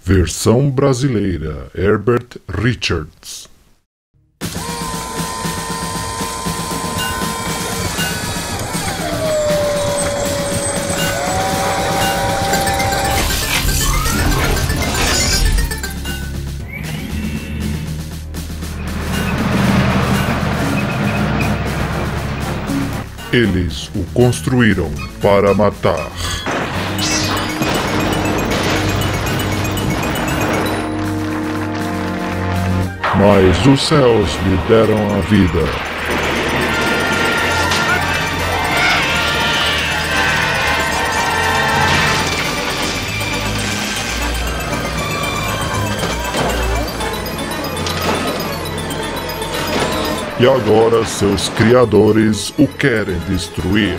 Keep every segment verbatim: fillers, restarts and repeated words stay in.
Versão brasileira, Herbert Richards. Eles o construíram para matar. Mas os céus lhe deram a vida. E agora seus criadores o querem destruir.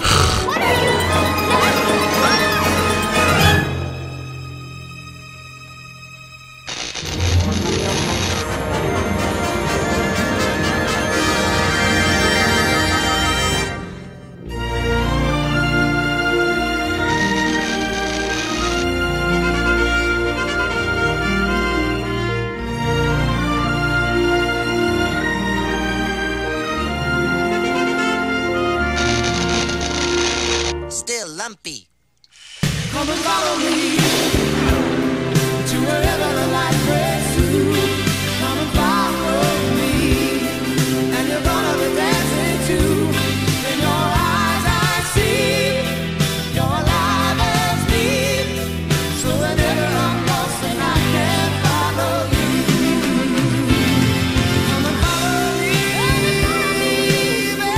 Lumpy. Come and follow me to wherever the light breaks through. Come and follow me, and you're gonna be dancing too. In your eyes I see you're alive as me. So whenever I'm lost and I can't follow you, come and follow me, baby.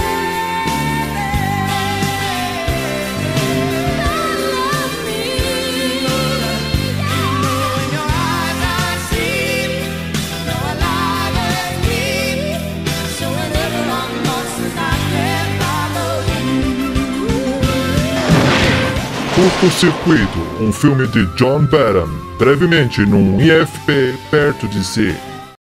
Curto-Circuito, um filme de John Badham, brevemente num I E F P perto de si.